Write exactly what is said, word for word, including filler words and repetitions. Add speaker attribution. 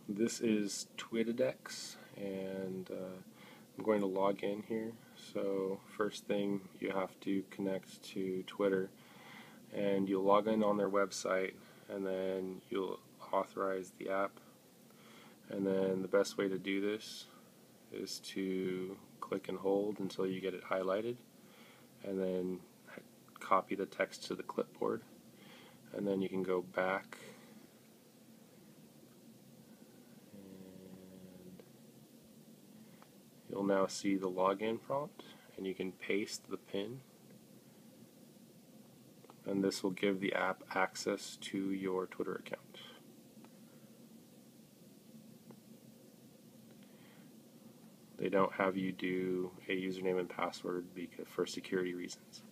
Speaker 1: This is Twitterdex, and uh, I'm going to log in here. So first thing, you have to connect to Twitter, and you'll log in on their website, and then you'll authorize the app. And then the best way to do this is to click and hold until you get it highlighted, and then copy the text to the clipboard, and then you can go back and you'll now see the login prompt, and you can paste the pin, and this will give the app access to your Twitter account. They don't have you do a username and password because for security reasons.